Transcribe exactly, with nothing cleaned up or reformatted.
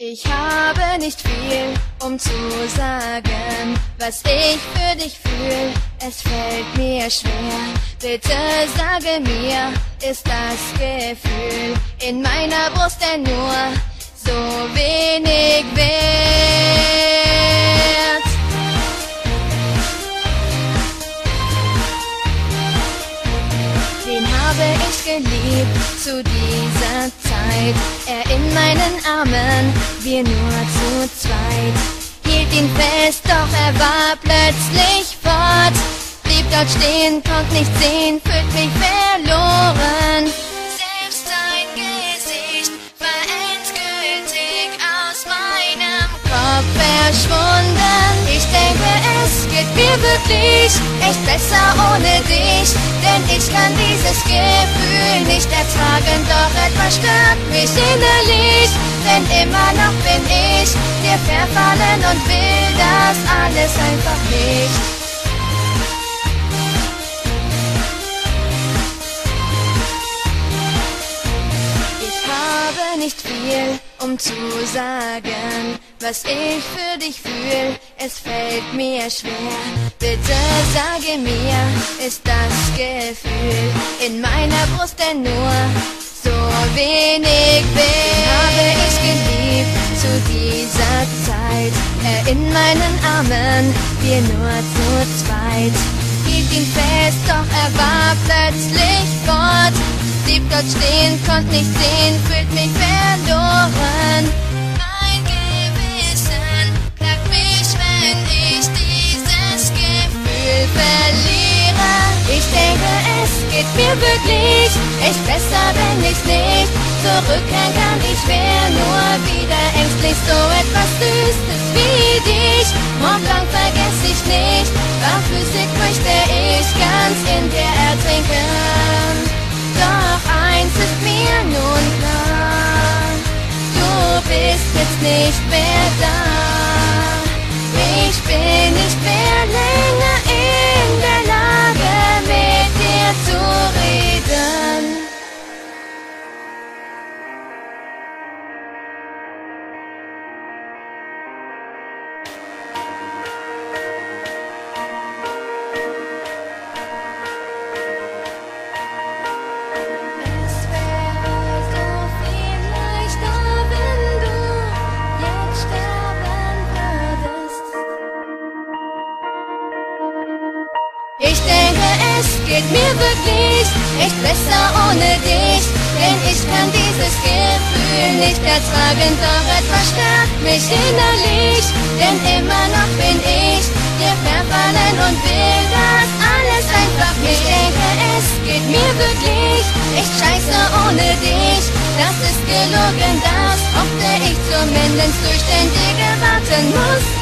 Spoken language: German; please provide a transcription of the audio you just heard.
Ich habe nicht viel, um zu sagen, was ich für dich fühl. Es fällt mir schwer, bitte sage mir, ist das Gefühl in meiner Brust denn nur so wenig wert? Wen habe ich geliebt zu dieser Zeit? Er in meinen Armen, wir nur zu zweit. Hielt ihn fest, doch er war plötzlich fort. Blieb dort stehen, konnte nicht sehen, fühlt mich verloren. Selbst sein Gesicht war endgültig aus meinem Kopf verschwunden. Ich denke, es geht mir wirklich echt besser ohne dich, denn ich kann dieses Gefühl nicht ertragen, doch etwas stört mich innerlich, denn immer noch bin ich dir verfallen und will das alles einfach nicht. Ich habe nicht viel, um zu sagen, was ich für dich fühl. Es fällt mir schwer, bitte sage mir, ist das Gefühl in meiner Brust denn nur so wenig wert? Habe ich geliebt zu dieser Zeit, er in meinen Armen, wir nur zu zweit. Hielt ihn fest, doch er war plötzlich fort. Blieb dort stehen, konnte nicht sehen, fühlt mich verloren. Mein Gewissen plagt mich, wenn ich dieses Gefühl verliere. Ich denke, es geht mir wirklich echt besser, wenn ich's nicht zurückkehren kann. Ich wär nur wieder ängstlich, so etwas Süßes wie dich. Morgen vergess ich nicht, war flüssig möchte ich ganz in dir ertrinken. Doch eins ist mir nun klar, du bist jetzt nicht mehr da. Ich bin nicht mehr länger in der Lage, mit dir zu reden. Ich denke, es geht mir wirklich echt besser ohne dich, denn ich kann dieses Gefühl nicht ertragen, doch etwas stört mich innerlich, denn immer noch bin ich dir verfallen und will das alles einfach nicht. Ich denke, es geht mir wirklich echt scheiße ohne dich, das ist gelogen, das hoffte ich zumindest durchständige warten muss.